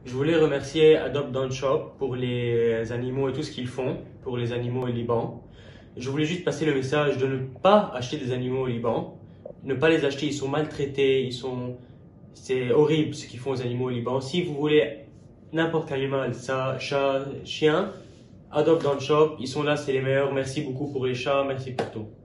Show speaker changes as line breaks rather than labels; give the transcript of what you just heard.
Je voulais remercier Adopt Don't Shop pour les animaux et tout ce qu'ils font pour les animaux au Liban. Je voulais juste passer le message de ne pas acheter des animaux au Liban. Ne pas les acheter, ils sont maltraités, c'est horrible ce qu'ils font aux animaux au Liban. Si vous voulez n'importe quel animal, ça, chat, chien, Adopt Don't Shop, ils sont là, c'est les meilleurs. Merci beaucoup pour les chats, merci pour tout.